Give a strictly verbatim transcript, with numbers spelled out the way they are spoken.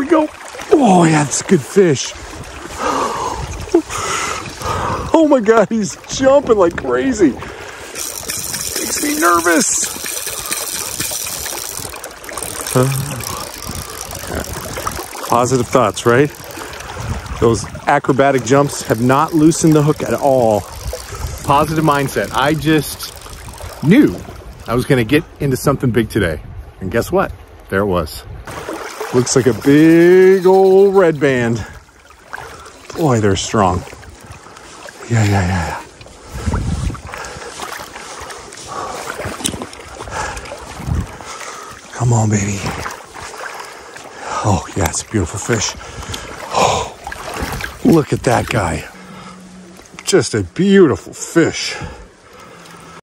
go. Oh yeah, that's a good fish. Oh my God, he's jumping like crazy. Makes me nervous. Uh, positive thoughts, right? Those acrobatic jumps have not loosened the hook at all. Positive mindset. I just knew I was gonna get into something big today. And guess what? There it was. Looks like a big old red band. Boy, they're strong. Yeah, yeah, yeah. Come on, baby. Oh, yeah, it's a beautiful fish. Oh, look at that guy. Just a beautiful fish.